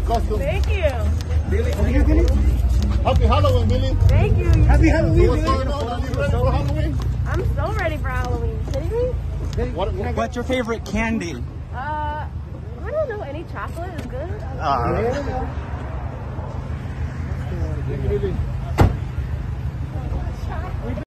costume. Thank you. Billie, Billie. Happy Halloween, Billie. Thank you. Happy Halloween, Billie. Are you ready for Halloween? I'm so ready for Halloween. Kidding me? What's your favorite candy? I don't know. Any chocolate is good. Billie.